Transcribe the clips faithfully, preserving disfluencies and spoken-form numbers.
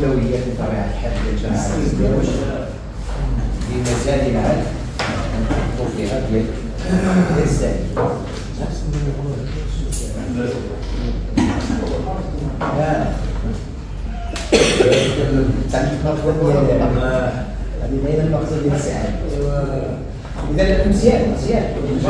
الاولويات بطبيعه الحال ديال الجماعه الاسلاميه واش اللي مازال عاد نحطوا فيها ديال ديال السائل. تعرف المقصد ديال هذه باينه المقصد ديال السائل. اذا مزيان مزيان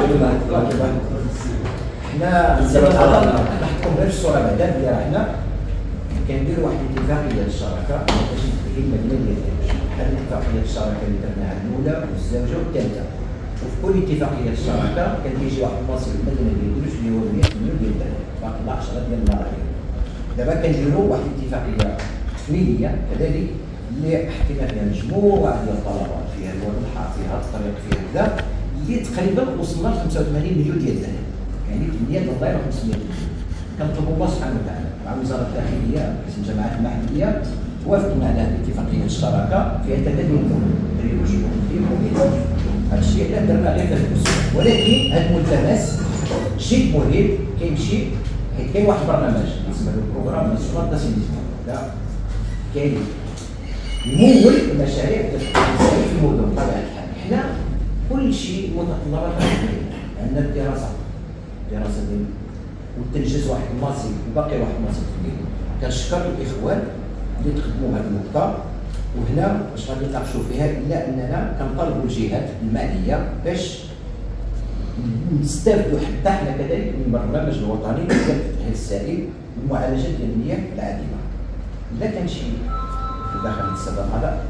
حنا نحكم غير الصوره بعدا بلي راه حنا كنديروا واحد الاتفاقيه للشراكه باش نتبين المدينه ديال دمشق. بحال اتفاقيه الشراكه اللي درناها الاولى والزوجه والثالثه، وفي كل اتفاقيه الشراكه كان كيجي واحد المصير المدينه ديال دمشق اللي هو مئة مليون ديال الدرهم، باقي لا عشرة ديال الملايين. دابا كنديروا واحد الاتفاقيه تكميليه كذلك اللي حكينا فيها مجموعه ديال الطلبات، فيها الوضع، فيها الطريق، فيها كذا، اللي تقريبا وصلنا ل خمسة وثمانين مليون ديال الدرهم، يعني ثمانية ملايين وخمسمائة مليون. كنطلبوا الله سبحانه وتعالى مع وزاره الداخليه باسم الجماعات المحليه توافقوا على هذه اتفاقيه الشراكه فيها ثلاثة مليون تقريبا شهور كبير. هذا الشيء اللي درنا غير في الاسبوع، ولكن هذا الملتمس جد مهم كيمشي حيت كاين واحد البرنامج اسمه البروغرام ناسيونال داسينيسمون كاين يمول المشاريع التسويقيه في المدن بطبيعه الحال. حنا كل شيء متطلبات عندنا الدراسه دراسه ديال وتنجز واحد المصير وباقي واحد المصير كبير. كنشكر الاخوان اللي تقدموا هذه النقطه، وهنا واش غادي نناقشوا فيها الا اننا كنطالبوا الجهات الماليه باش نستافدوا حتى حنا كذلك من البرنامج الوطني ديال التاهيل السائل والمعالجه ديال المياه العادمه. الا كان شي في داخل السبب هذا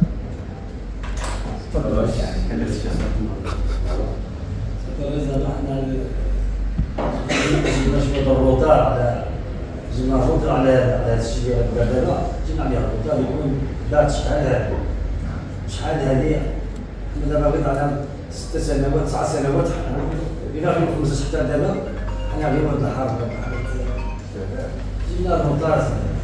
تفضل يعني كان شي نشبط الروتار على جبنا الروتار على على هذا الشيء دابا جبنا عليه الروتار يكون دارت شحال هذه شحال هذه حنا دابا بقيت على ست سنوات تسع سنوات الى في خمسة حتى دابا حنا غير واحد الحرب جبنا الروتار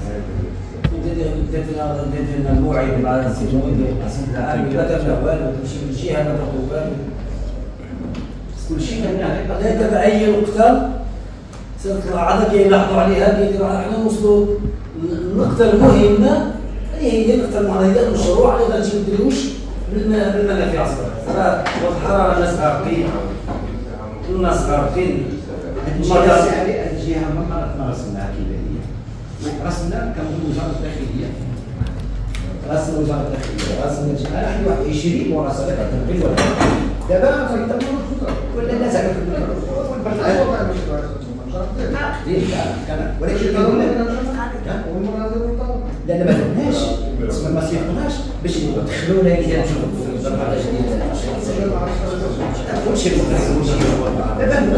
درنا الموعد مع السي المدير القسم العام ما درنا والو نمشي للجهه ما درنا والو كل شيء كنا هذا تبع اي نقطه الأعضاء كيلاحظوا عليها كيديروا حنا نوصلوا النقطة المهمة اللي هي النقطة المعرضة المشروع اللي غادي نديروش بالمنافع الصغيرة. والحرارة الناس غارقين الناس غارقين. هذه الجهة ما رسمناها كيفية، رسمنا كوزارة الداخلية، رسمنا وزارة الداخلية، رسمنا الجهة عندي واحد عشرين مراسلة كتنقل دابا فايت ولا الناس على ولكن لا لا ما درناش تسمى ما صيفطناش باش يدخلونا كذا نشوفوا في البرنامج ديال كلشي دابا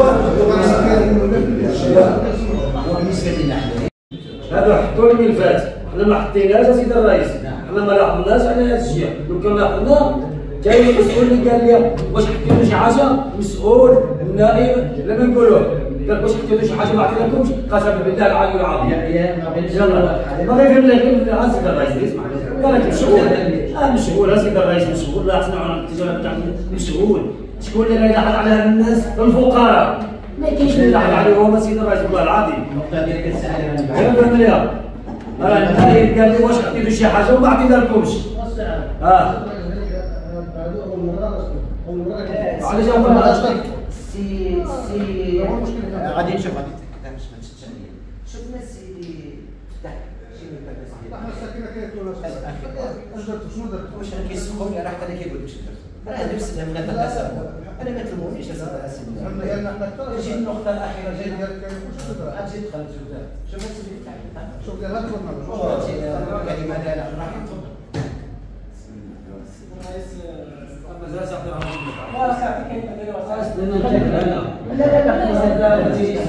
هو بالنسبه لنا حنا هذا حطوا الملفات حنا ما حطيناش اسيدي الرئيس، حنا ما لاحظناش على هذا الشيء. لو كان لاحظنا كاين المسؤول اللي قال لي واش حطيتوا شي حاجه، مسؤول النائب لما نقولوه قال واش حطيتوا شي حاجه ما عطيناكمش، قسما بالله العلي العظيم ما غير لك اسيدي الرئيس اسمع قال لك مسؤول اه مسؤول اسيدي الرئيس مسؤول لا احنا عن التجاره بتاعنا مسؤول. شكون اللي يلاحظ على هذا الناس؟ الفقراء ما كاينش اللي يلاحظ عليهم اسيدي الرئيس والله العظيم. النقطه ديالك الساعه انا فهم ليها راه النائب قال لي واش حطيتوا شي حاجه وما عطيناكمش اه علاش هو سي سي غادي نشوف غادي مش متشابهين. شفنا سي فتح شي من الناس احنا ساكنه كيقولوا اش درت شنو درت واش كيسقوني راه حتى انا كيقول لك شنو درت راه نفس الهمله تاع الاسد انا ما تلمونيش اسد لان حنا نجي النقطه الاخيره جاي ديالك واش درت اجي دخلت شوف شوف السي تاعي شوف ديال هذا البرنامج كلمه ديال راح تفضل الرئيس مازال صاحبي راه لا صاحبي كاين لا لا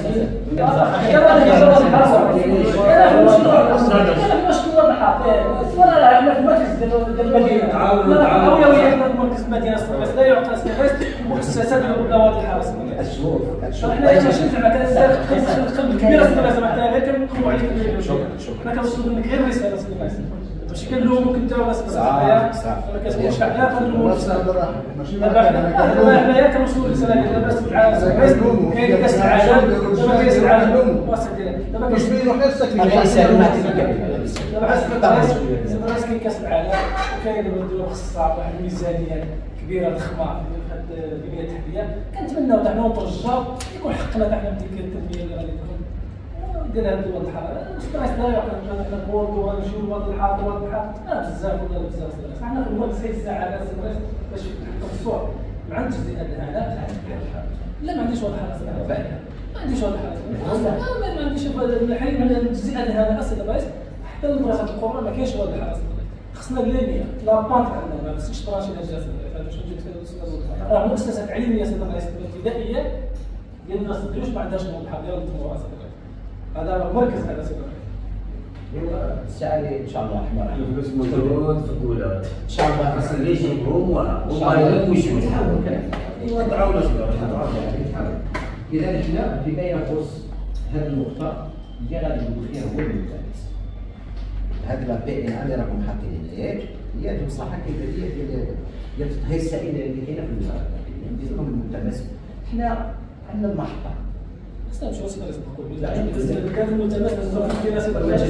مركز المدينه الصغيره لا يعطى استحواذ مؤسسات النوادي الحرس الشهور حنا زعما كان الخدمه كبيره زعما غير كنقولوا عليك حنا كنوصلوا منك غير رساله ماشي كنلوموك انت ولا صاحبي صح ما كتقولش حنا كنلوموك دابا حنايا كنوصلوا رساله ديالنا باش تعاون كاين كاس العالم دابا كاس العالم واسع دابا كاين غير الساكنين الرئيس. دابا حسب الرئيس كاين كاس العالم وكاين دابا الدول خصها واحد الميزانيه كبيره ضخمه في هذه البنيه التحتيه، كنتمناو حنا نترجاو يكون حقنا حنا في ديك التنميه اللي غادي تكون ديال هذه الدول الحاره. الرئيس لا يعقل حنا نقولوا غنمشيو لواد الحاره واد الحاره، لا بزاف ولا بزاف الرئيس. حنا في الوقت سيد الساعه على الرئيس باش نحطوا الصور مع التجزئه الآلاف لا ما عنديش واحد الحاره ما عنديش واحد الحاره ما عنديش الحين من التجزئه الهامه اصلا الرئيس حتى لدراسه القران ما كاينش واحد الحاره. خصنا اللينيا لا بانك عندنا ما خصنيش تراشي الجهاز باش نجيب راه مؤسسات علميه سيدي الرئيس ابتدائيه ديال الناس الدروش ما عندهاش واحد ديال التراث. هذا مركز هذا سيدي الرئيس. الساعه اللي ان شاء الله احنا كيف باش موجود في الدولات ان شاء الله خاص اللي يجيبهم وما يلموش يوضعوا لنا اذا حنا فيما يخص هذه النقطه اللي غادي نقول فيها هو الملتمس. هذه لا بي ان اللي راكم حاطين هنايا هي المصلحه الكيفيه ديال ديال تطهير السائله اللي كاينه في الوزاره الداخليه. ندير لكم الملتمس. حنا عندنا المحطه خصنا نمشيو سيدي الرئيس نقول كان الملتمس لازم ديال سيدي الرئيس.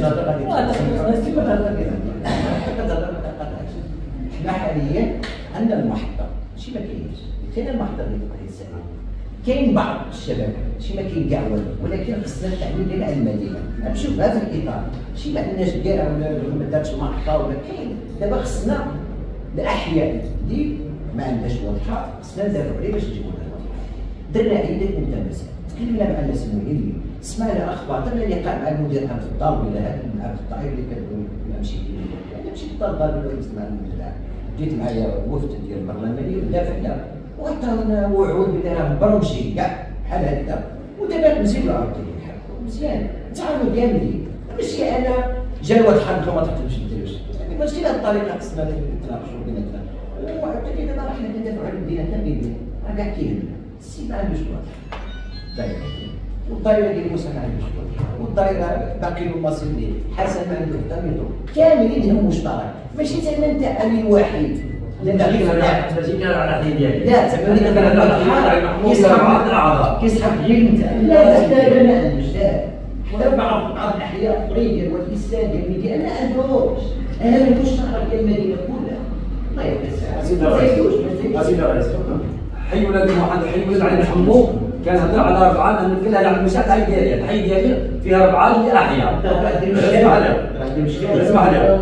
حنا حاليا عندنا المحطه ماشي ما كاينش كاين المحطه اللي تطهير السائله. كاين بعض الشباب ماشي ما كاين كاع والو ولكن خصنا التعليم ديال المدينه نشوفها في الاطار ماشي ما عندناش كاع ولا ما دارتش محطه ولا كاين. دابا خصنا الاحياء اللي ما عندهاش واضحه خصنا ندافعوا عليه باش نجيبوا لها واضحه. درنا عده ملتمسات تكلمنا مع الناس المهمين سمعنا اخبار درنا لقاء مع المدير عام الدار ولا هذا عام الطائر اللي كان مشيت انا مشيت للدار قال له اسمع المدير العام جيت معايا وفد ديال البرلمانيه ودافعنا وعطاونا وعود بلي راه مبرمجين كاع بحال هكذا ودابا نزيدو عاوتاني نحركو مزيان تعاونوا كاملين ماشي انا جا واحد حركه ما تقدرش ديروش يعني ماشي بهذه الطريقه خصنا نتناقشوا بيناتنا وعاوتاني دابا راه حنا كندافعوا على بيناتنا بيناتنا راه كاع كاين السي ما عندوش واضح الدائره والدائره ديال موسى ما عندوش واضح والدائره باقي له المصير ديالو حسن ما عنده حتى ميتو كاملين هم مشترك ماشي زعما انت امين وحيد لا لا على حديد ديالي لا زعما اللي كان على كيسحب كيسحب غير انت لا تحتاج انا المجتهد حتى بعض بعض الاحياء فريق والاسلام ديال المدينه ما عندوش انا ما نكونش نعرف ديال المدينه كلها الله يبارك سيدي الرئيس سيدي الرئيس حي ولاد محمد حي ولاد علي محمود كان هضر على اربعه انا كلها على المشاكل الحي ديالي الحي ديالي فيها اربعه اللي احياء اسمح لي اسمح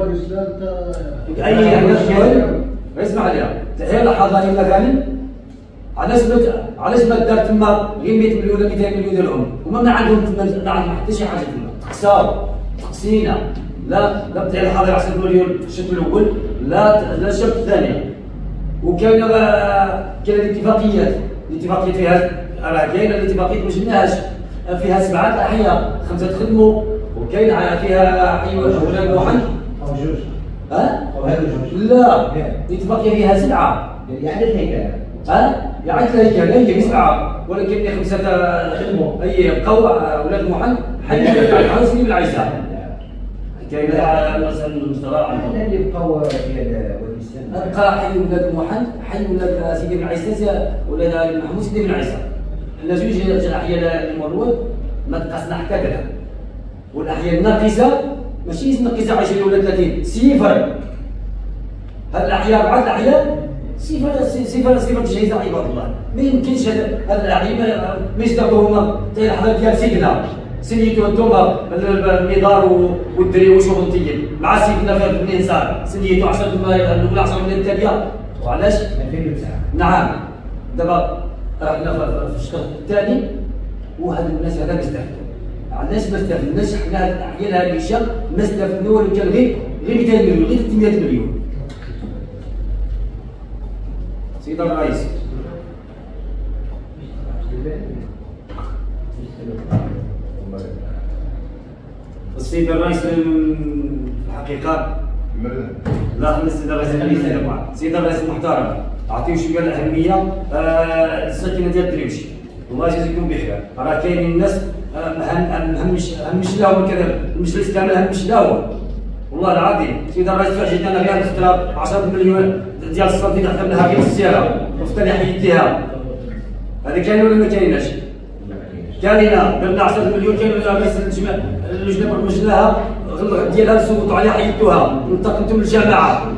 لي اي اسمع لي هي اللحظه اللي مثلا علاش علاش ما دار تما غير مئة مليون ولا مئتين مليون ديالهم هما ما عندهم تما ما عندهم حتى شي حاجه تما تكسار تقسينا لا لا بتاع الحاضر عشرة مليون في الشوط الاول لا لا الشوط الثاني وكاينه كاينه الاتفاقيات الاتفاقيات فيها راه كاينه الاتفاقيات ما شفناهاش فيها سبعه احياء خمسه تخدموا وكاين فيها حي ولاد محمد او جوج ها؟ او هذو جوج لا الاتفاقيه فيها سبعه يعني الهيكله ها؟ يعني الهيكله هي سبعه ولكن خمسه خدموا اي قوى ولاد محمد حي الحرس بن العيسى كاين مثلا المستراح انا اللي بقاو ديال والاسلام بقى حي ولاد محمد حي ولاد سيدي بن عيسى ولاد محمود سيدي بن عيسى حنا جوج الاحياء المرود ما تقاسنا حتى كذا والاحياء الناقصه ماشي ناقصه عشرين ولا ثلاثين صفر هاد الاحياء بعض الاحياء صفر صفر صفر تجهيز عباد الله ما يمكنش هاد الاحياء ما يصدقوا هما حتى اللحظه ديال سيدنا سنيتو انتوما النضال والدري وشوف انتيا مع سيدنا في منين صار سنيتو عشرة الاولى عشرة من الثانيه وعلاش؟ ألفين وتسعة نعم دابا رانا في الشهر الثاني وهاد الناس هذا يستافدوا علاش ما استفدناش حنا هاد الاحياء هاد الاشياء ما استفدنا ولو كان غير غير مئتين مليون غير ثلاثمئة مليون سيدي الرئيس السيد الرئيس الحقيقه لا السيد الرئيس السيد الرئيس المحترم اعطيه شويه الاهميه للسكنه ديال الدريوش الله يجازيكم بخير راه كاينين الناس مهمش مهمش لهم كذا مش الاسلام مهمش لهم والله العظيم سيد الرئيس فاجئت انا بها نختار عشرة مليون ديال السنتين خدمناها غير في السياره وفتاني حيدتيها هذا كاين ولا ما كايناش؟ كاينه درنا عشرة مليون كاين رئيس اللجنه برمجناها ديالها صوتوا عليها حيدوها انتقمتوا من الجماعه.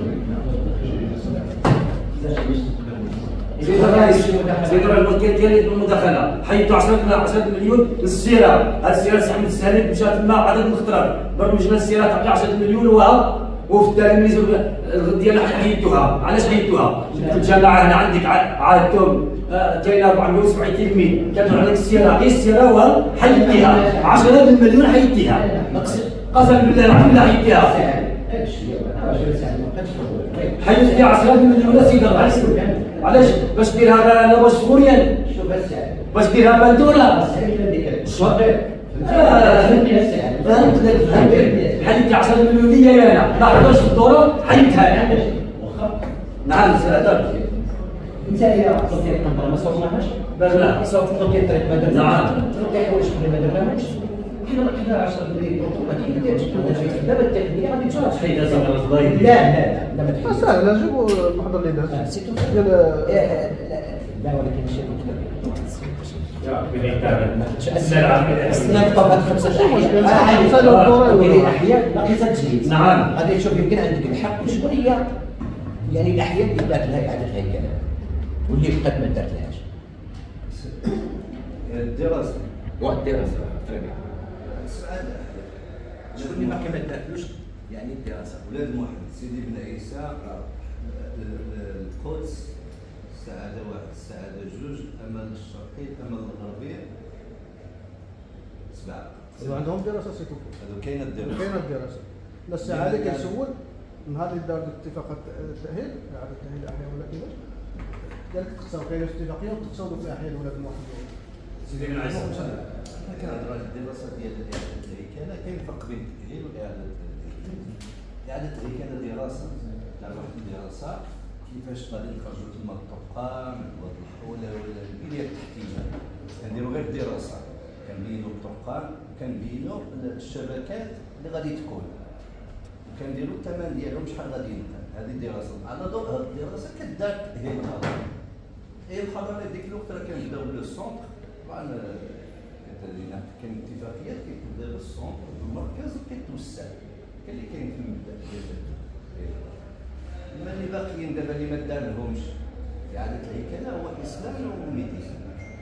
سيد الرئيس سيد الرئيس المشكل ديالي المداخله حيدوا عشرة مليون للسياره، هذه السياره سي احمد السهلي مشات تما عدد مختلط برمجنا السياره تعطي عشرة مليون وها وفي التلاميذ ديالها حيدوها. علاش حيدوها؟ الجماعه هنا عندك عادتهم كاين أربعة مليون وسبعين تلميذ كانوا عندك السياره غير السياره وها حيديها عشرة مليون حيديها قسما بالله العظيم لا حيديها حيدي عشرة مليون سيد الرئيس. علاش؟ باش ديرها لا باش فوريان باش ديرها بندوره فهمت لك فهمت حيدي عشرة مليون ليا انا ما حضرتش في الدوره حيدها انا. نعم سي هذا انت يا قلت لك النظره ما صورناهاش لا صوت التوقيت الطريق ما درناش. نعم التوقيت حوايج ما درناهمش. حنا حنا عشرة مليون اوتوماتيك دابا التقنيه غادي تشرح حيد هذا الله لا لا لا ما تحيدش سهل جيبوا المحضر اللي داز سي تو ديال لا ولكن ماشي نعم خمسة احياء باقي تجهيز. نعم غادي تشوف يمكن عندك الحق شنو هي يعني الاحياء اللي دارت لها اعاده هيكله واللي بقات ما دارتلهاش. الدراسه والدراسه تري السؤال شكون اللي باقي ما دارتلوش يعني الدراسه؟ ولاد محمد سيدي بن عيسى القدس السعاده واحد السعاده جوج امل الشرقي امل الغربي سبعه. عندهم دراسه سيتو هذو كاينه الدراسه كاينه الدراسه. لا السعاده كيسول نهار اللي دار اتفاق التاهيل اعاده التاهيل الاحياء ولا كيفاش قال لك تقسم كاينه اتفاقيه وتقسموا في احياء ولاد محمد. سيدي بن عيسى كنهضر على الدراسه ديال اعاده الهيكله كاين فرق بين التاهيل واعاده الهيكله. اعاده الهيكله دراسه تاع واحد الدراسه كيفاش غادي نخرجوا تما الطرقان ولا ولا البنيه التحتيه كنديروا غير الدراسه كنبينوا الطرقان كنبينوا الشبكات اللي غادي تكون وكنديروا الثمن ديالهم شحال غادي يمكن. هذه الدراسه على ضوء هذه الدراسه كدار هي الحضاره هي الحضاره ديك الوقت راه كنبداو بلو سونتر طبعا كتدينا كاين اتفاقيات كيبدا بالسونتر بالمركز وكيتوسع كاين اللي كاين في المبدا ديال اما اللي باقيين دابا اللي ما دارلهمش اعاده الهيكله هو الاسلام والميديسين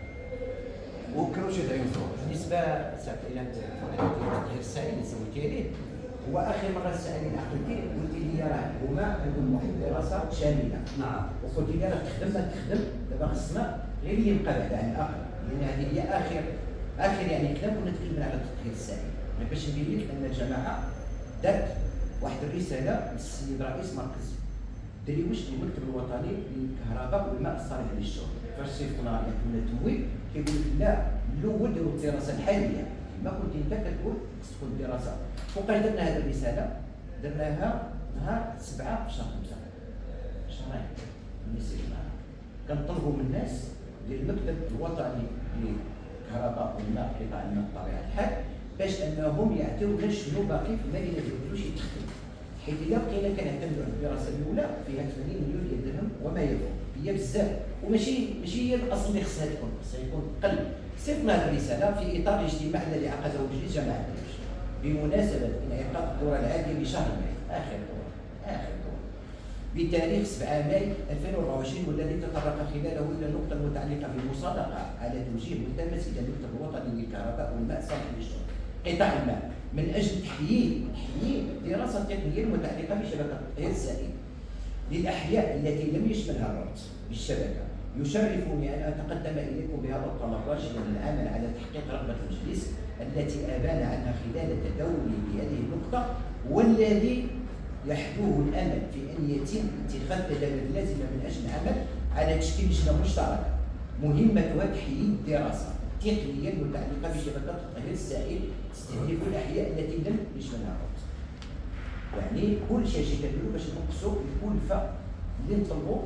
وكروشي دايوزور. بالنسبه ساعه الى غير السائل اللي سويتي ليه هو اخر مره سالني عقلتي قلت لي راه هما عندهم واحد الدراسه شامله. نعم وقلت لي راه تخدم ما تخدم دابا خصنا غير يبقى بعد عن الاخر لان هذه هي اخر اخر يعني كلام كنا تكلمنا على التطهير السائل باش نبين لك ان الجماعه دارت واحد الرساله للسيد رئيس مركز دريوش للمكتب الوطني للكهرباء والماء الصالح للشرب. فاش صيفطنا يعطيونا التمويل كيقول لك لا الاول ديروا الدراسه الحاليه ما كنت انت كتقول خص تكون الدراسه. وقال درنا هذه الرساله درناها نهار سبعة في شهر خمسة شهرين من السجن. كنطلبوا من الناس ديال المكتب الوطني للكهرباء والماء قطاع الماء بطبيعه الحال باش انهم يعطيونا شنو باقي في المدينه ديال بلوش يتخدم. حيث الا بقينا كنعتمدوا على الدراسه الاولى فيها ثمانين مليون ديال الدرهم وما يفوق هي بزاف وماشي ماشي هي الاصل اللي خصها تكون خصها يكون قل. صيفطنا هذه الرساله في اطار الاجتماع الذي عقده مجلس جماعه بلوش بمناسبه انعقاد الدوره العاديه لشهر ماي اخر دوره اخر دوره بتاريخ سبعة ماي ألفين وأربعة وعشرين والذي تطرق خلاله الى النقطه المتعلقه بالمصادقه على توجيه ملتمس الى المكتب الوطني للكهرباء والماء الصالح للشرب قطاع الماء من اجل تحيين تحيين الدراسه التقنيه المتعلقه بشبكه التطهير السائل للاحياء التي لم يشملها الربط بالشبكه. يشرفني ان اتقدم اليكم بهذا الطلب راشدا العمل على تحقيق رغبه المجلس التي ابان عنها خلال تداوله بهذه النقطه والذي يحدوه الامل في ان يتم اتخاذ التدابير اللازمه من اجل العمل على تشكيل لجنه مشتركه مهمتها تحيين الدراسه التقنيه المتعلقه بشبكه التطهير السائل تستهدف الاحياء التي لم يشملها الربط. يعني كل شيء شي كنديرو باش نقصوا الكلفه اللي نطلبوا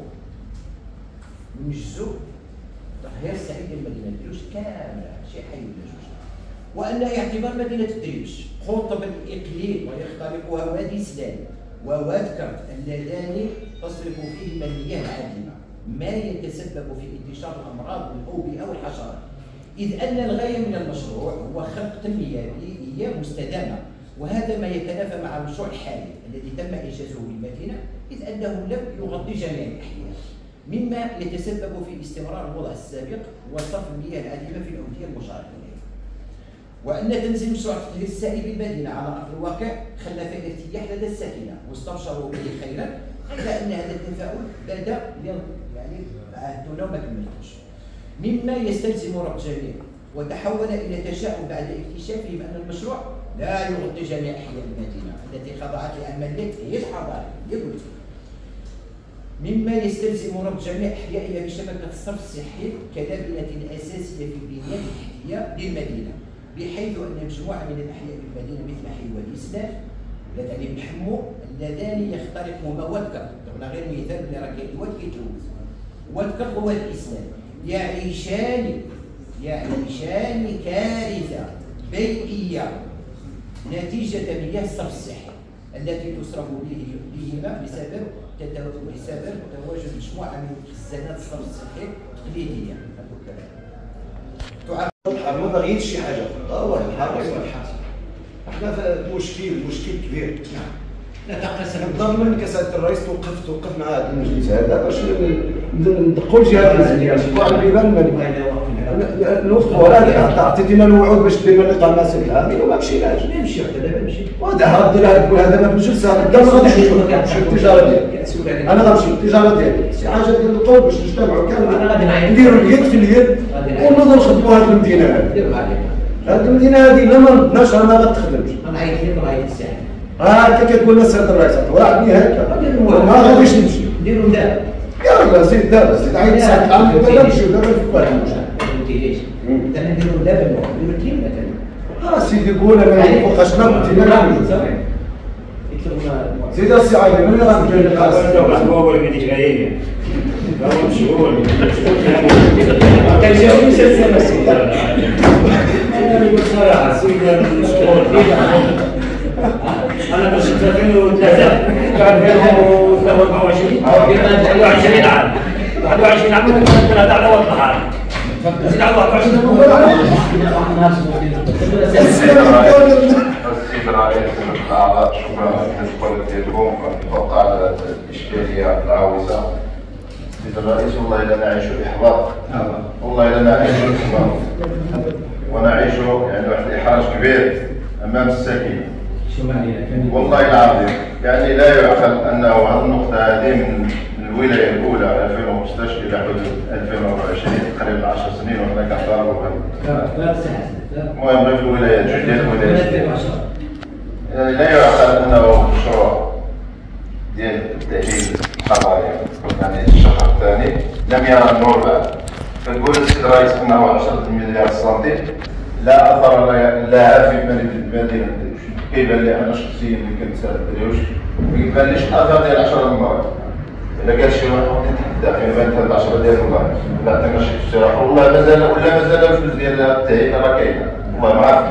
ونجزوا تطهير السائل ديال المدينه ديالوش كامله شي حي ولا جوج. وان اعتبار مدينه دريوش قطب الاقليم ويخترقها وادي سلال وواد كرت اللذان تصرف فيهما المياه العادمه ما يتسبب في انتشار الامراض والاوبئه والحشرات. إذ أن الغاية من المشروع هو خلق تنمية بيئية مستدامة وهذا ما يتنافى مع المشروع الحالي الذي تم إنجازه بالمدينة، إذ أنه لم يغطي جميع الأحياء، مما يتسبب في استمرار الوضع السابق وصرف المياه العذبة في الأودية المشاركة إليها. وأن تنزيل مشروع تطهير السائل بالمدينة على أرض الواقع خلف ارتياح لدى الساكنة واستبشروا به خيرا، غير أن هذا التفاؤل بدا يعني عهدنا وما كملتوش، مما يستلزم ربط جميع، وتحول إلى تشاؤم بعد اكتشافهم أن المشروع لا يغطي جميع أحياء المدينة التي خضعت لعملية تأهيل حضاري، قلت مما يستلزم ربط جميع أحيائها بشبكة الصرف الصحي كلبنة أساسية في البنية التحتية للمدينة، بحيث أن مجموعة من الأحياء بالمدينة مثل حي الإسلام ولا علي بن حمو اللذان يخترقوا مواد كرد، ضربنا غير مثال اللي راه كاين الواد كيتلوث، واد كرد وواد الإسلام يعيشان يعيشان كارثة بيئية نتيجة مياه الصرف الصحي التي تصرف به بهما بسبب بسبب تواجد مجموعة من خزانات الصرف الصحي تقليدية. الحر ما باغيينش شي حاجه اخرى، هو الحر هو الحاصل. احنا في مشكل مشكل كبير. نعم. لا تقسم. نظن من كساده الرئيس توقف توقف مع هذا المجلس هذا باش ندقوا الجهات المعنيه، نشوفوا على البيبان المعنيه. نوقفوا هذا عطيتينا الوعود باش دير لقاء ماسك العامل وما مشيناش. نمشي حتى دابا نمشي. وهذا رد لها تقول هذا ما في المجلس هذا ما غاديش نمشي التجاره ديالي. انا غنمشي التجاره ديالي، شي حاجه ديال القول باش نجتمعوا كاملين نديروا اليد في اليد ونوضوا نخدموا هذه المدينه هذه. هذه المدينه هذه الا ما نضناش راه ما غتخدمش. غنعيط لك وغايت الساعه. ها انت كتقول لنا سيد الرئيس وعدني هكا ما غاديش نمشي. نديروا دابا. يلاه زيد دابا زيد عيط ساعه العام دابا نمشيو دابا نفكوا هذا المشكل. ليش؟ انت نديروا دابا نديروا الكلمه مثلا. اه سيدي قول انا ما فوقاش ما قلت لك. سيدي السي علي من راه مجال القاس هو اللي بديك غايب هو مشغول كان جاوب مش السنه سيدي انا نقول صراحه سيدي مشغول انا كنت في ألفين وثلاثة كان في أربعة وعشرين واحد وعشرين عام واحد وعشرين عام كنت هذا على وقت الحال زيد على واحد وعشرين السيد الرئيس الأعضاء شكرا على الحضور ديالكم، كنتوقع على الإشكالية العاوزة. السيد الرئيس والله إلا نعيش إحباط، والله إلا نعيش إحباط ونعيش يعني واحد الإحراج كبير أمام الساكنة. والله العظيم يعني لا يعقل أنه هذه النقطة هذه من الولاية الأولى ألفين وخمسطاش إلى حدود ألفين وأربعة وعشرين تقريبا عشر سنين وحنا كنضربوا بها. المهم غير في الولايات جوج ديال الولايات يعني لا يعقل أنه مشروع ديال التأهيل الحضاري يعني الشهر الثاني لم يرى النور بعد. كنقول للسيد الرئيس أنه عشرة مليار سنتيم لا أثر لها في مدينة دروش. كيبان لي أنا شخصيا اللي كنت دروش ما كيبانليش أثر ديال عشرة المرات. إلا قال شي واحد يتحدى فين بانت هاد عشرة ديال المرات لا عطينا شي اقتراح والله مازال ولا مازال الفلوس ديال التأهيل راه كاينة والله ما عرفت.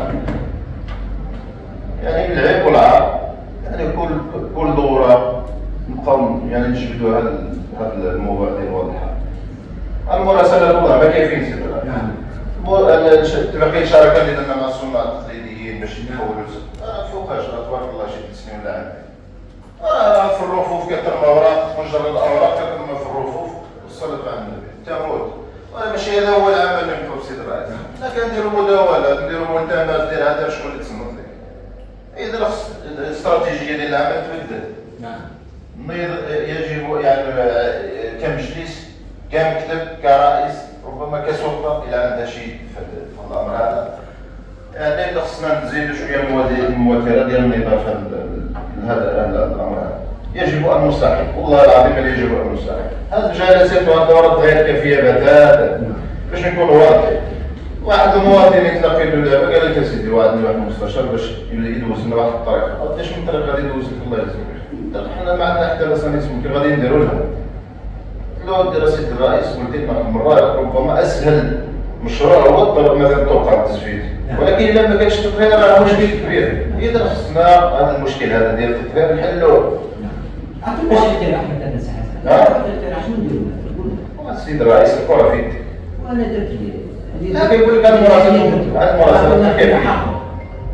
يعني بالعيب والعار يعني كل كل دورة نبقاو يعني نجبدوا هاد هاد الموضوع ديال واضحة. المراسلة والله ما كايفين سيدي نعم. اتفاقية الشراكة اللي درنا مع الصناع التقليديين باش يتحولوا فوقاش تبارك الله شي ثلاث سنين ولا عام. راه في الرفوف كترمى اوراق مجرد الاوراق كترمى في الرفوف والصلاة على النبي تموت. وانا ماشي هذا هو العمل اللي مطلوب سيدي الرئيس. حنا كنديروا مداولات نديروا ملتمس ديال هذا شكون اللي تصنت لك. إذا خص الاستراتيجية ديال العمل تبدل. نعم. يجب يعني كمجلس كمكتب كرئيس ربما كسلطة إلى عندها شيء في الأمر هذا. يعني خصنا نزيدوا شوية المواكبة ديال النظام في هذا الأمر هذا. يجب أن نساعد، والله العظيم يجب أن نساعد. هذه الجلسات والدورات غير كافية بتاتا باش نكونوا واضحين. واحد المواطن يتلقى له دابا قال لك اسيدي وعدني واحد المستشار باش يدوز لنا واحد الطريقه، قداش من طريقه غادي يدوز لك الله يجزيك. حنا ما عندنا حتى رسالة ممكن غادي نديروا لها. لو دير سيدي الرئيس قلت لنا مرات ربما اسهل مشروع هو الطرق مثلا طرق التزويد، ولكن الا ما كانش تطهير راه مشكل كبير. اذا خصنا هذا المشكل هذا ديال التطهير نحلوه. عطينا شي اقتراح مثلا سي حسن. عطينا شنو نديروا؟ السيد الرئيس الكره في يدك. وانا درت لي لا كيقول لك هذه المراسله هذه المراسله كيف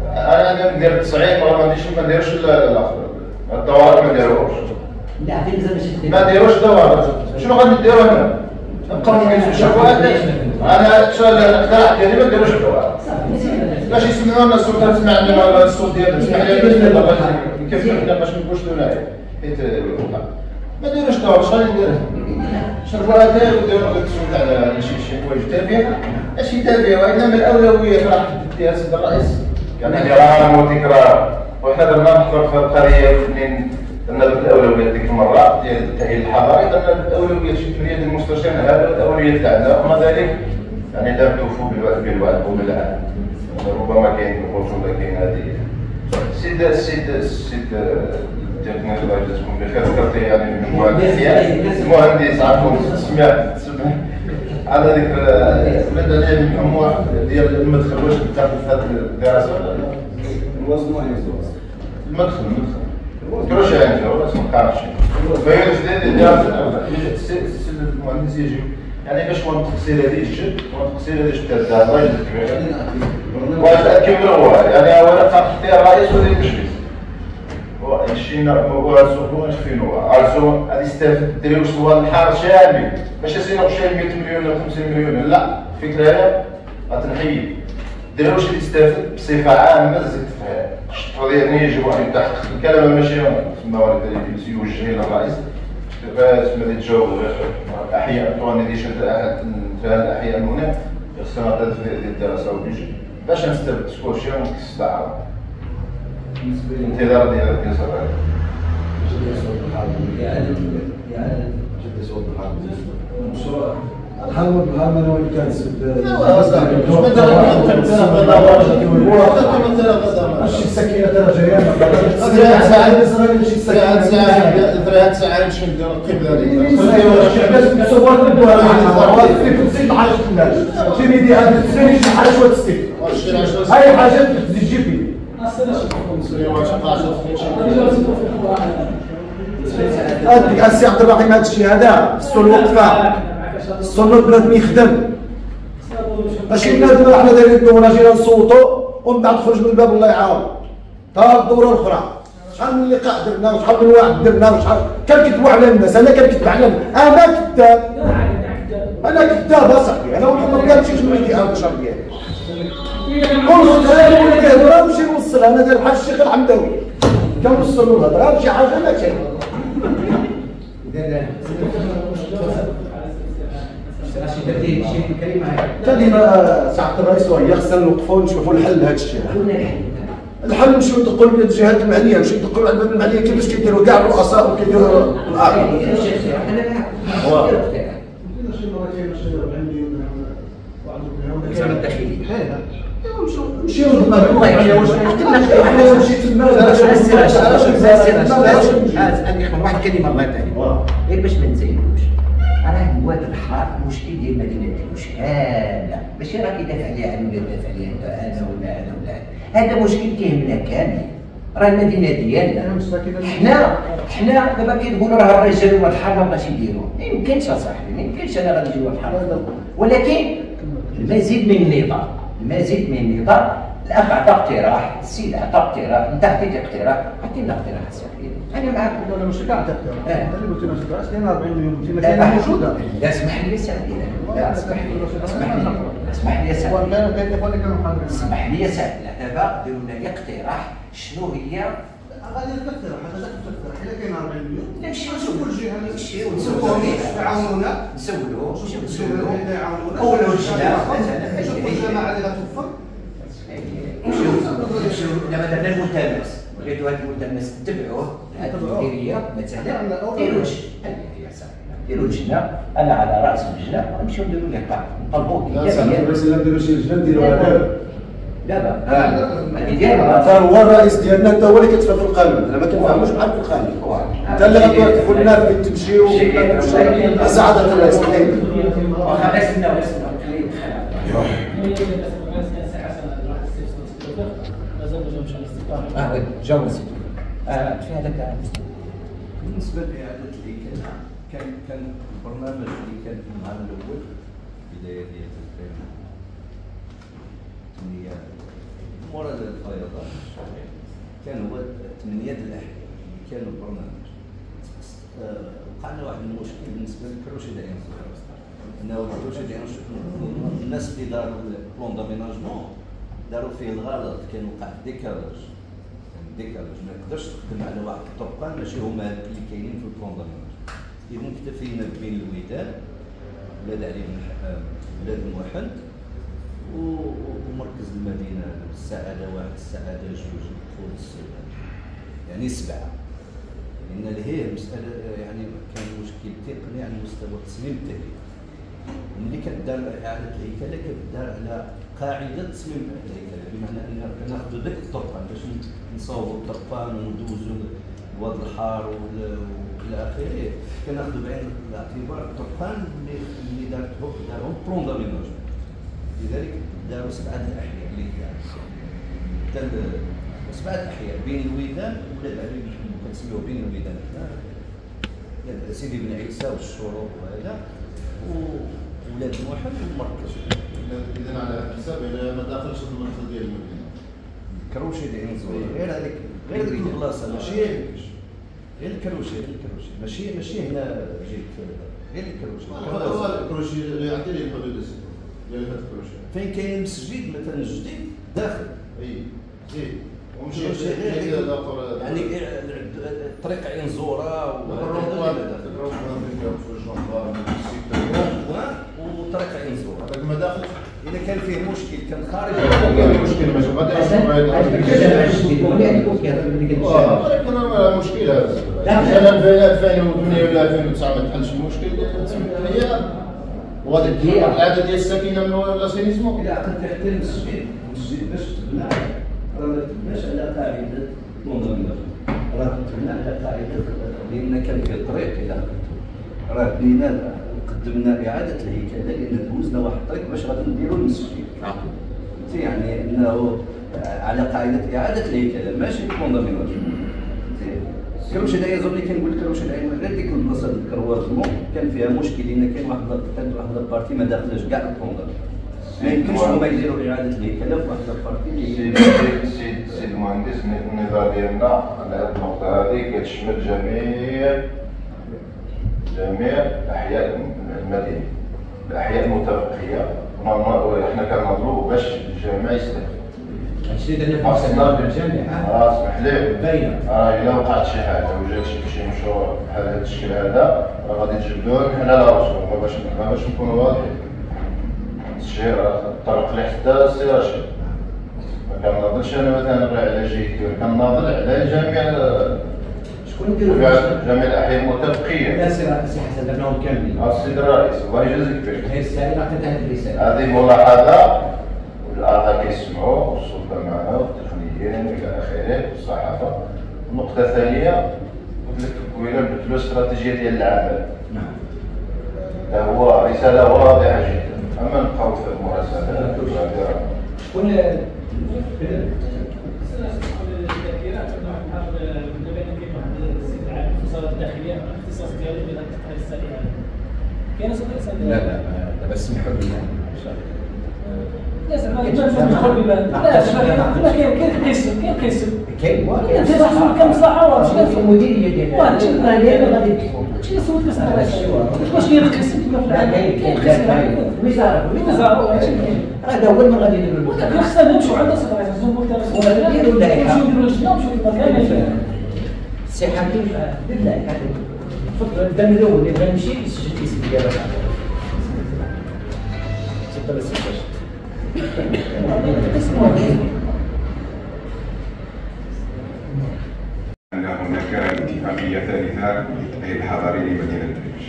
انا ندير تسعين راه ما نديرش ما نديرش الاخر الدوار ما نديروش لا عاد مازال ماشي ما نديروش دوار شنو غنديرو هنا نبقاو نشوفوا انا الاقتراح ديالي ما نديروش دوار باش يسمعونا الصوت تسمعنا الصوت ديالنا تسمع لي كيف حنا باش ما نقولش ثنائي حيت ما نديروش دوار اش غادي ندير شربوا اتاي وديروا التصويت على شي شي حوايج تافهه ماشي تافهه وانما الاولويات راه تديها السيد الرئيس يعني كرام وتكرار وحنا درنا نحضر في القضيه منين درنا الاولويات ديك المره ديال التاهيل الحضاري درنا الاولويات شي ثمانيه ديال المستشارين هذا الاولويات تاعنا ومع ذلك يعني لا توفوا بالوعد بالوعد وبالعهد ربما كاين الرجوله كاين هذه السيد السيد السيد التقني الله يجازيكم بخير ذكرتي يعني المهندس المهندس عفوا سمعت على ذكر ماذا عليه المجموع ديال المدخل واش دخل في هذه الدراسه الوزن وين يزوز المدخل المدخل كروش يعني ولا ما كانش فهي في الدراسه السيد المهندس يجي يعني باش هو التقصير هذه الجد هو التقصير هذه الجد تاع الله يجزيك واش كيما هو يعني هو قاعد فيها الرئيس ولا المجلس مشينا وعزو فينو عزو غادي يستافد ديروا سوا النهار شامل ماشي سينا شي مية مليون ولا خمسين مليون لا الفكره هي غتنحيد ديروا شي يستافد بصفه عامه زيد فيها القضيه هنا يجب ان يتحقق الكلام ماشي تسمى ولا يوجه الى الرئيس تسمى اللي تجاوب الاحياء تورنيزيشن تاع الاحياء المنى خصنا نعطي في الدراسه وبيجي باش نستافد سكور شي ونكس العام انتظار ديال القصه الحل والبحر ما نوي كنسب شي سكينه ترى جايه ثلاث ساعات شي ساعات ثلاث ساعات شنو نديروا القبله باش تصور ندوها لها تزيد حاجه الناس شي ميدي هذا تسمي شي حاجه شويه تستيك هاي حاجات تجيبي هذيك السي عبد الرحيم هذا الشيء هذا السول وقفه السول بنادم يخدم ماشي بنادم حنا دايرين الدوره جينا نصوتوا ومن بعد تخرج من الباب الله يعاون تا الدوره الاخرى شحال من لقاء درنا وشحال من واحد درنا وشحال كنكذبوا على الناس انا كنكذب على الناس انا كذاب انا كذاب اصاحبي انا ما كنمشيش نمشي على الشر ديالي كل خطره ولا كيهضر نمشي نوصل انا داير بحال الشيخ الحمداوي كنوصل له الهضره شي حاجه ما كاين شي ترتيب شي كلمه كلمه سعاده الرئيس وهي خصنا نوقفوا ونشوفوا الحل لهذا الشيء الحل نمشيو ندقوا للجهات المعنيه نمشيو ندقوا على الباب المعنيه كيفاش كيديروا كاع الرؤساء وكيديروا الاعضاء الوزاره الداخليه نمشيو للمغرب حنا نمشي تما واحد الكلمه الله يطول غير باش ما نزيدوش راه الواد الحار المشكل ديال مدينه دمشق كامله ماشي راه كيدافع عليها انا ولا دافع عليها انا ولا انا ولا هذا مشكل كيهمنا كامل راه المدينه ديالنا حنا حنا دابا كيقولوا راه الرجال هما الحار ما بغاش يديروا ما يمكنش اصاحبي ما يمكنش انا غادي نجي الحار ولكن المزيد من النظام المزيد من النظام الاخ عطى اقتراح السيد عطى اقتراح انت عطيتي اقتراح عطينا اقتراح سيدي انا معاك انا مش كاع تقترح انت اللي قلت لنا تقترح لنا أربعين مليون في مكان موجوده لا اسمح لي سعدي لا اسمح لي اسمح لي اسمح لي سعدي اسمح لي سعدي دابا ديروا لنا اقتراح شنو هي غادي نقترح هذا تقترح الا كاين أربعين مليون نمشيو نشوفوا الجهه نمشيو نسولوه يعاونونا نسولوه نسولوه يعاونونا قولوا لنا مثلا نشوفوا الجماعه اللي غتوفر نمشيو نمشيو دابا درنا الملتمس بغيتو هذا الملتمس تبعوه هذه المديريه مثلا ديروا ديروا لجنه انا على راس اللجنه ونمشيو نديروا لقاء نطلبوا بس الا نديروا شي لجنه نديروها دابا دابا هذه ديالها هو الرئيس ديالنا انت هو اللي كتفهم في القانون انا ما كنفهموش معاك في القانون انت اللي غتقول تقول لنا فين تمشيو سعاده الرئيس واخا نستناو نستناو اه جاوز اه في هذاك بالنسبه لاعاده الاكله كان كان البرنامج اللي كان في العام الاول بدايه ديال ألفين وثمانية مورا الفيضان كان هو ثمانية د الاحياء اللي كانوا البرنامج. وقع لنا واحد المشكل بالنسبه للكروشي ديال انه الكروشي ديال الناس اللي داروا البلون داميناجمون داروا فيه الغلط، كان وقع ديكالاج ديكالاج ما يقدرش تخدم على واحد الطرقان ماشي هما هذوك اللي كاينين في البلون داميناجمون. اذا اكتفينا بين الودان ولاد علي بن ولاد الموحد ومركز المدينه السعاده واحد السعاده جوج الدخول يعني سبعه. لان هي مساله يعني كان مشكل تقني على مستوى التصميم التهيئي. ملي كدار اعاده الهيكله كدار على قاعده تصميم الهيكله، بمعنى ان كناخذوا ذاك الطرقان باش نصاوبوا الطرقان وندوزوا الواد الحار والى اخره، كناخذوا بعين الاعتبار الطرقان اللي اللي دارتهم دارهم بلون داميناجمون. لذلك داروا سبعه الاحياء اللي دار سبعه احياء بين الودان ولاد علي كنسميوه بين الودان حنا سيدي بن عيسى والشروق وهذا وولاد الموحد والمركز. اذا على حساب ما داخلش المدخل ديال المدينه كروشي ديال زوين غير هذيك غير ديك البلاصه ماشي غير الكروشي غير الكروشي ماشي ماشي هنا جيت غير الكروشي. هو الكروشي يعطي لي الحدود ديال هذا الكروشي فين كاين مسجد مثلا جديد داخل اي زيد ومشي غير يعني طريق عين زوره وطريق عين زوره هذاك المداخل اذا كان فيه مشكل كان خارج المشكل ماشي غادي كان مشكل هذا سنه ألفين وثمانية ولا ألفين وتسعة ما تحلش المشكل هي وهذيك العاده ديال الساكنه من لاسينيزمون. اذا عقلت حتى المسجد المسجد باش تبنى راه ما تبناش على قاعده منظمه، راه تبنى على قاعده لان كان في الطريق الى راه بنينا قدمنا اعاده الهيكله لان دوزنا واحد الطريق باش غادي نديروا المسجد. يعني انه على قاعده اعاده الهيكله ماشي منظمه. كروشي داير يظن كنقول لك كروشي داير غير ديك البلاصه ديال الكروازمون كان فيها مشكل لان كاين واحد كانت واحد البارتي ما داخلاش كاع الكوندر. ما يمكنش هما يديروا اعاده الهيكله في واحد البارتي اللي سي سي المهندس النظام ديالنا على هذه النقطه هذه كتشمل جميع جميع احياء المدينه الاحياء المتبقيه. حنا كنهضروا باش الجامع يستافد. هادشي اللي درنا في الجامع الجامع اه اسمح لي باينه. اه الا وقعت شي حاجه وجات شي مشروع بحال هذا الشكل هذا راه غادي تجبدوه حنا لا رسوم باش باش نكونوا واضحين. الشيء راه الطرق اللي حتى السي رشيد ما كنناضلش انا مثلا نرى على جهتي كنناضل على جميع شكون نديرو جميع الاحياء المتبقيه. لا سي سي حسن درناهم كاملين. السيد الرئيس الله يجازيك بخير. هي السائله عطيتها هذه الرساله. هذه ملاحظه والاعضاء كيسمعوا والسلطه معنا والتقنيين الى اخره والصحافه. النقطه الثانيه قلت لك قبيله بدلوا الاستراتيجيه ديال العمل. نعم. هو رساله واضحه جدا. اما نبقاو في المراسلات شكون الداخليه الاختصاص ديالو ديال التقنيه السريعه. كاين صوت لا لا دابا سمحوا لي ان شاء الله. لا زعما كيدخل بما لا زعما كاين كاين قسم كاين قسم كاين والو انت تحصل كمصلحه ولا في المديريه ديالنا واحد الشيء ديالنا غادي يدخل هادشي اللي صوت كنسمع واش كاين قسم كما في العالم كاين قسم وزاره وزاره هادشي هذا هو اللي غادي نديرو ولكن خصنا نمشيو عند السيكريتير ولا نديرو اللائحه نمشيو نديرو لجنه ونمشيو للمكان. سي حكيم دير اللائحه تفضل الدم الاول اللي بغى يمشي يسجل الاسم ديالو. تفضل السي باشا. أن هناك اتفاقية ثالثة للتأهيل الحضري لمدينة دريج.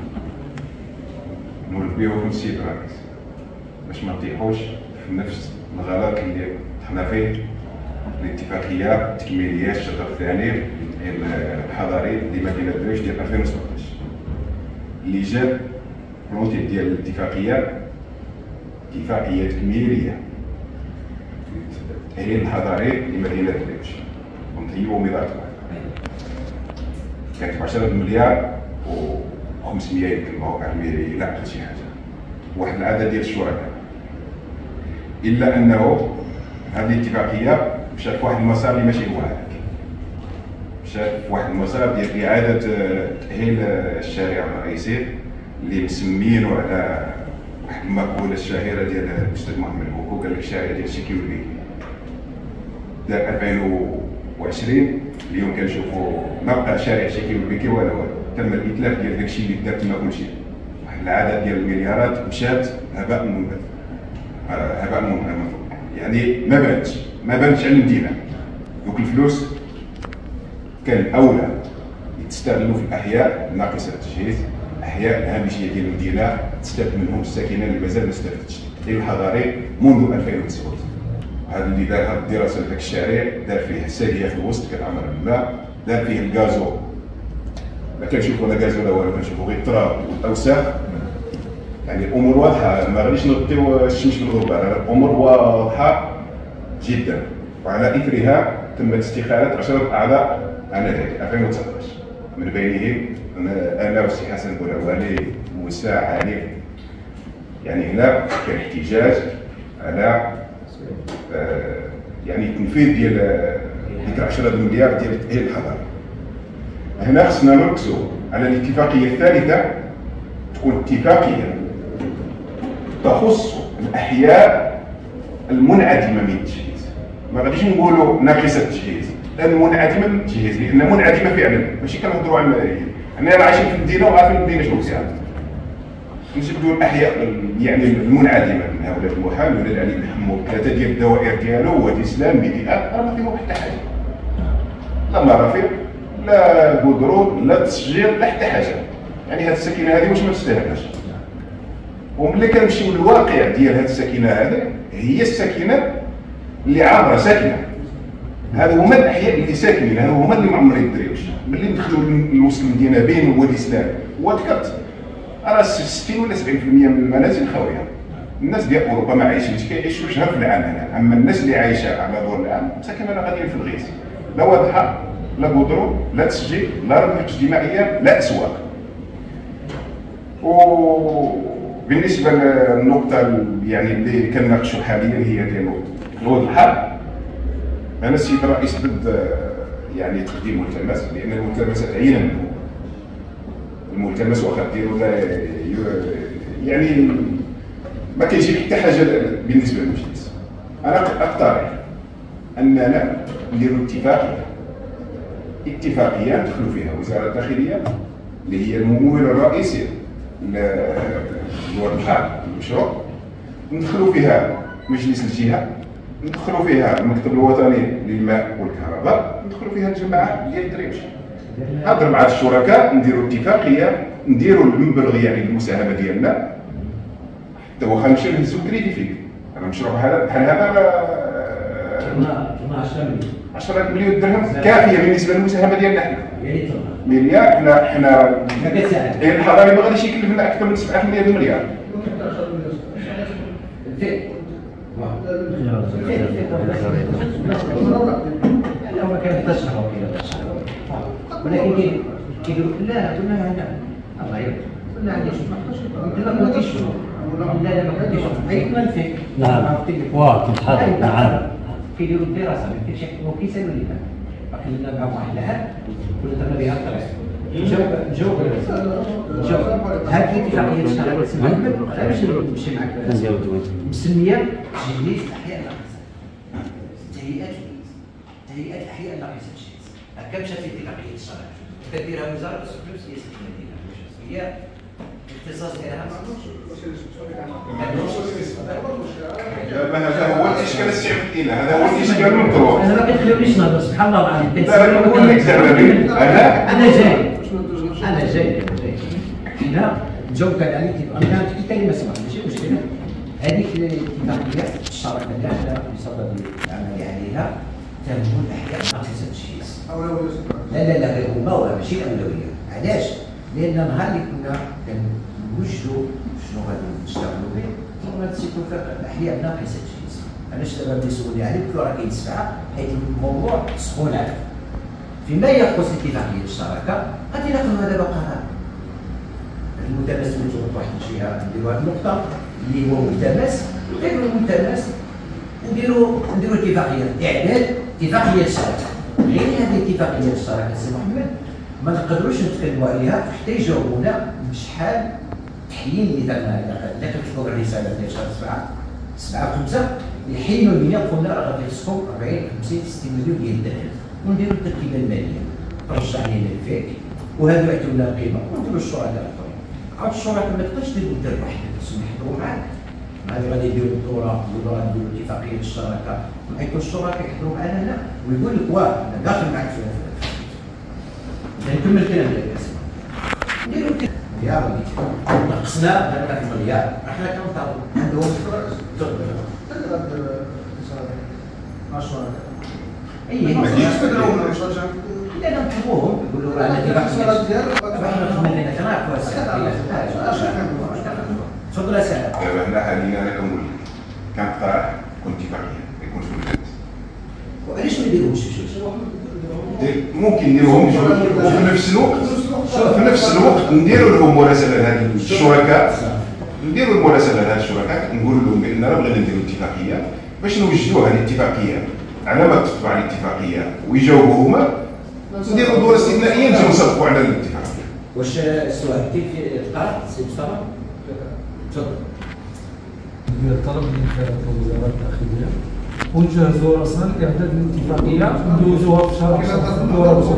ننبهكم السيد الرئيس باش ما نطيحوش في نفس الغلط اللي طحنا فيه الاتفاقية التكميلية الشطر الثاني للتأهيل الحضري لمدينة دريج ديال ألفين وسبعطاش اللي جاب بلونتي ديال الاتفاقية اتفاقية تكميلية التأهيل الحضري لمدينة دريج ونطيبوا وزارة كانت عشرة مليار وخمسمية يمكن مواقع الميري لا حتى شي حاجة واحد العدد ديال الشركاء إلا أنه هذه الاتفاقيه مشات في واحد المسار اللي ماشي هو هذاك. مشات في واحد المسار ديال اعاده تاهيل الشارع الرئيسي اللي مسمينه على واحد المقوله الشهيره ديال الاستاذ محمد بوكو، قال لك الشارع ديال الشيكي والبيكي. دار ألفين وعشرين اليوم كنشوفوا ما بقى شارع الشيكي والبيكي ولا والو، تم الاتلاف ديال داكشي اللي دار تما كلشي. واحد العدد ديال المليارات مشات هباء منبث، هباء منبث، يعني ما بانتش ما بانتش على المدينه. دوك الفلوس كان اولى يتستغلوا في الاحياء الناقصه التجهيز، الاحياء الهامشيه ديال المدينه تستفد منهم الساكنه اللي مازال ما استفدتش. التحليل الحضاري منذ ألفين وتسعة، هذا اللي دار هذه الدراسه لذاك الشارع، دار فيه الساقيه في الوسط كتعمر بالماء، دار فيه الغازو ما كنشوفوا لا غازو لا والو، كنشوفوا غير التراب والاوساخ. يعني الامور واضحه، ما غاديش نغطيو الشمس بالغبار، الامور واضحه جدا. وعلى اثرها تمت استقاله عشرة اعضاء انذاك ألفين وتسعطاش، من بينهم انا والسي حسن بولاوالي موسى علي. يعني هنا كان احتجاج على آه يعني التنفيذ ديال ديك عشرة مليار ديال التاهيل الحضاري. هنا خصنا نركزوا على الاتفاقيه الثالثه، تكون اتفاقيه تخص الاحياء المنعدمه من التجهيز. ما غاديش نقولوا ناقصه التجهيز، لان منعدمه من التجهيز، لان منعدمه فعلا، ماشي كنهضروا على الملايين. حنا عايشين في المدينه وعارفين المدينه شنو فيها. نجبدوا الاحياء يعني المنعدمه من هؤلاء المحال ولا علي بن حمود، ثلاثه ديال الدوائر ديالو، وادي سلام، ميديات، راه ما فيهم حتى حاجه. لا مرافق، لا قدرون، لا تسجيل، لا حتى حاجه. يعني هذه السكينه هذه واش ما تستاهلش. وملي كنمشيو للواقع ديال هذه السكينه هذه، هي السكينه اللي عامره ساكنه. هذا هما الاحياء اللي ساكنين، هذا هما اللي ما عمرهم يدريوش. ملي ندخلوا لوسط المدينه بين وادي سلام وذكرت راه ستين ولا سبعين بالمئة من المنازل خاويه. الناس ديال اوروبا ما عايشينش، كيعيشوا شهر في العام هنا، اما الناس اللي عايشه على دور العام ساكنه راه غاديين في الغيث. لا واضحه، لا قدرون، لا تسجيل، لا ربح اجتماعيه، لا اسواق. وبالنسبه للنقطه يعني اللي كنناقشوا حاليا هي ديال الوضع الحر، انا السيد الرئيس ضد يعني تقديم ملتمس، لان الملتمسات عينا منه. الملتمس واخا ديرو يعني ما كيجيب حتى حاجه بالنسبه للمجلس. انا اقترح اننا نديروا اتفاقيه اتفاقيه ندخلوا فيها وزاره الداخليه اللي هي الممول الرئيسي للوضع الحر المشروع، ندخلوا فيها مجلس الجهه، ندخلوا فيها المكتب الوطني للماء والكهرباء، ندخلوا فيها الجماعه ديال الدريوش. نهضر مع الشركاء، نديروا اتفاقيه، نديروا المبلغ يعني المساهمه ديالنا، حتى واخا نمشيو نهزو كريدي فيك. انا مشروع بحال بحال هذا عشرة مليون درهم كافيه بالنسبه للمساهمه ديالنا حنا. مليار حنا حنا الحضاري ما غاديش يكلفنا اكثر من سبعة مليار. لا ما كان تشرح ولكن كيقول لا قلنا هنا الله يرضى قلنا عندي شنو لا ما كنتيش لا لا ما كنتيش هيك ما الفكر نعم واه كنت حاضر نعم كيديروا الدراسه ما كاينش وكيسالوا لنا خلينا معهم واحد العام كنا درنا بها الطريق نجاوب نجاوب نجاوب هذه الاتفاقيه اشتغلت محمد انا باش نمشي معك مسميه تجهيز الاحياء الناقصه تهيئات تهيئات الاحياء الناقصه هكا مشات اتفاقيه الشرع كديرها وزاره السكنه والسياسه المدينه هي الاختصاص ديالها ما هذا هو الاشكال السعودي، هذا هو الاشكال المطروح. انا ما كتخلونيش نهضر سبحان الله العظيم. لا نقول لك زعما انا انا جاي انا جاي انا جاي هنا نجاوبك على الاتفاق. انا كنت حتى ما سمعت ماشي مشكله. هذيك الاتفاقيه الشراكه اللي احنا بصدد العمل عليها تهمل الاحياء ناقصه التجهيز. لا لا لا هما ماشي الاولويه. علاش؟ لان نهار اللي كنا كنوجدوا شنو غادي نشتغلوا به هو هذا السيكون الاحياء ناقصه التجهيز. علاش دابا بدي يسولني عليه قلت له راه كاين سبعه حيث الموضوع سخون عليه. فيما يخص اتفاقيه الشراكه غادي ناخذ دابا قرار. الملتمس اللي تروح واحد الجهه نديروا هذه النقطه اللي هو ملتمس غير الملتمس ونديروا نديروا اتفاقيه اعداد اتفاقيه الشراكه. غير هذه اتفاقيه الشراكه سي محمد ما نقدروش نتكلموا عليها حتى يجاوبونا بشحال تحيين اللي درنا. اذا كتكتبوا الرساله ديال شهر سبعه سبعه وخمسه يحينوا لينا قلنا راه غادي يخصكم أربعين خمسين ستين مليون ديال الدرهم ونديروا التركيبه الماليه ترجع لنا الفيك وهذا يعطيو لنا قيمه ونديروا الشركاء الاخرين. عاد الشركاء ما تقدرش دير دير وحدك خصهم يحضروا معاك. هذه غادي يديروا الدوره يقولوا غادي نديروا اتفاقيه الشراكه مع يكون الشركاء يحضروا معنا هنا ويقول لك واه انا داخل معك في نكمل الكلام ديالك نديروا مليار نقصنا درنا في مليار احنا كنطالبوا عندهم اي لا نطلبوهم يقولوا راه انا احنا خدمنا كنعرفوا تفضل اسال. دابا هنا حاليا انا كنقول لك كنقترح كون اتفاقيه ما يكونش ولاد. وعلاش ما نديروهمش بشوي؟ ممكن نديروهم في نفس الوقت في نفس الوقت نديروا لهم مراسله لهاد الشركاء نديروا المراسله لهاد الشركاء نقول لهم بان راه بغينا نديروا اتفاقيه باش نوجدوا هذه الاتفاقيه على ما تطبع الاتفاقيه ويجاوبوا هما نديروا دوره استثنائيه نجيو نصدقوا على الاتفاقيه. واش السؤال كيف تقرا سي مصطفى؟ تفضل. الطلب اللي كانت الوزاره الداخليه ونجهزوا راسنا لاعداد الاتفاقيه ندوزوها في شهر الدوره باش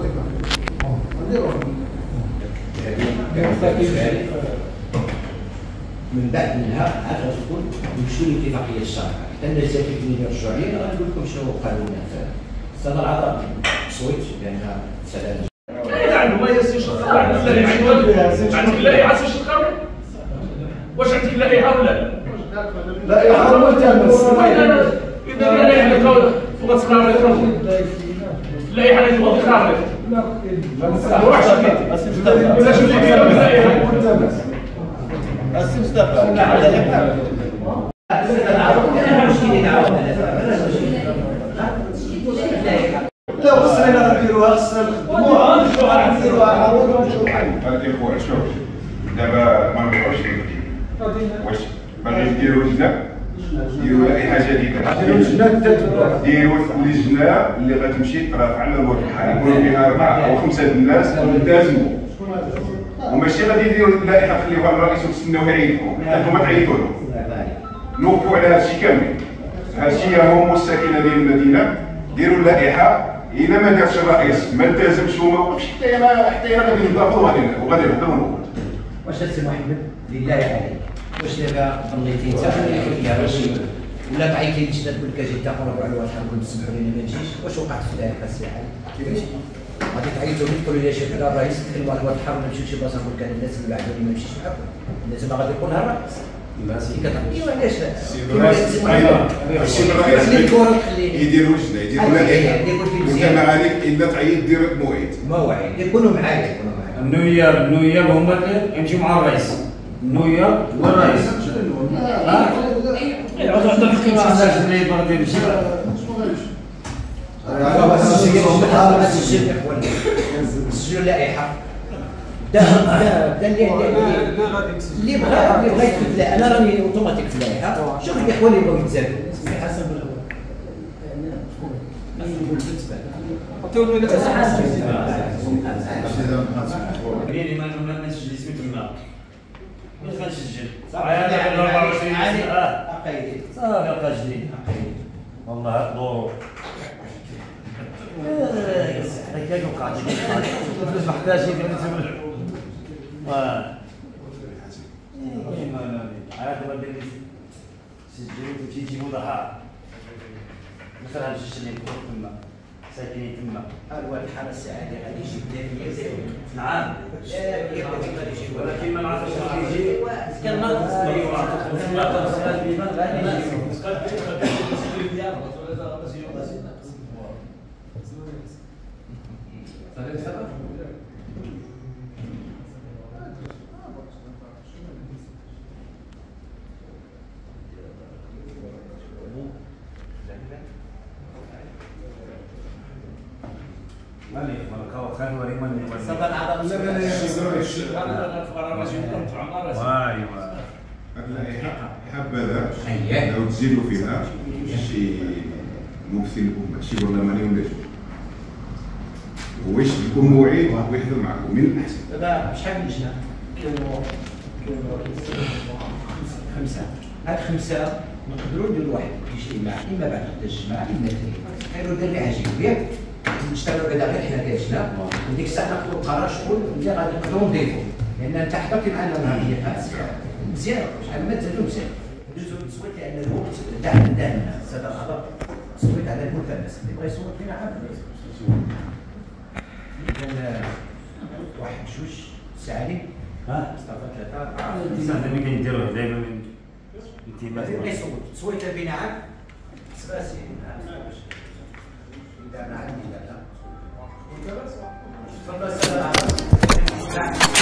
من بعد منها عاد غتكون نمشيو لاتفاقيه الشراكه حتى الناس اللي كيرجعوا علينا غنقول لكم شنو قالوا لنا في استاذ العطاء تصويت بانها سلام. كاين عنده ما يسيش عندك لائحه باش تقرر واش عندك لائحه ولا لائحه ملتمس اذا اللائحه وغتقرر اللائحه اللي تبغى تقرر واش ولا شو اللي فيها اللائحه السي مصطفى لا خصنا نديروها خصنا نخدموها نديروها نعاودو نمشيو بحال الاخوان شوف دابا ما نروحوش للمدينه واش باغي نديروا لجنه ديروا لائحه جديده ديروا لجنه ديروا لجنه اللي غتمشي ترافع على الواقع يكونوا فيها اربعه او خمسه الناس يلتزموا وماشي غادي يديروا اللائحه خليوها الرئيس وتستناو يعيطوا انتم تعيطوا لهم نوقفوا على هذا الشيء كامل. هذا الشيء هم الساكنه ديال المدينه ديروا اللائحه اذا ما دارش الرئيس ما التزمش وما وقفش حتى انا حتى انا غادي نضافوا وغادي وغادي نهضروا نقول واش السي محمد لله عليك واش دابا ظنيتي انت يا رشيد ولا بعيتي لجنه تقول لك اجي تقرب على الواحد نقول تسمحوا لي ما نجيش واش وقعت في ذلك السي علي كيفاش غادي تعيطوا لي تقولوا لي شي حاجه الرئيس تكلموا على الواحد حاول نمشيو شي بلاصه نقول كان الناس اللي بعدوني ما نمشيش معاكم لازم غادي يقولها الرئيس ايوا علاش السيد الرئيس يديروا لجنه يديروا لائحه وكما عليك الا تعيط دير موعد مواعيد يكونوا معايا يكونوا معايا النوياب النوياب هما اللي يمشيو مع الرئيس النوياب والرئيس يعود عند الحكيم عندنا اللي برد يمشي سجلوا اللائحه دا دا دا اللي اللي بغى اللي بغى يكتب لا انا راني اوتوماتيك في اللائحه شوف الاخوان اللي بغاو يتزادوا حسب اللي ما ما نسجل اسمي تما واش غنسجل صافي أربعة وعشرين اه عقيدي صافي بقى جديد والله ظروف هكاك وقعت فلوس محتاج يدير نتسمع واه عاد ما دير سجلوا تمشي تجيبوا ضحى مثلا نمشي نشري تما ساكنين تما الوالد حال السعاده غادي يجيب لنا زيرو نعم ولكن ما نعرفش واش يجي كان ناقص ايوا ناقص هذا البيبان غادي مالي مالك خان وري مالي صبر على ايوا هاد اللائحه حبذا أييه. لو تزيدوا فيها شي ممثل شي برلماني ولا جوج واش يكون موعد ويحضر معكم من الاحسن. دابا شحال من لجنه؟ خمسه. هاد خمسه نقدروا نديروا واحد الاجتماع اما بعد غدا الجمعه اما الثاني. خيروا دير ليها جي كبير نشتغلوا بعدا غير حنا ديالنا وديك الساعه ناخذوا القرار شكون اللي غادي نقدروا نضيفوا لان انت حضرتي معنا النهاريه مزيان شحال ما تزادوا مزيان. ندوزو تصويت لان الوقت داعنا داعنا الساده الاعضاء تصويت على المثلث اللي بغى يصوت فينا عاد كان واحد جوج ساعدين ها مصطفى ثلاثه انا اللي كنديروه دائما من انتماء اللي يصوت تصويت بينا عاد سباسي اذا عندي لا لا تفضل السلام عليكم.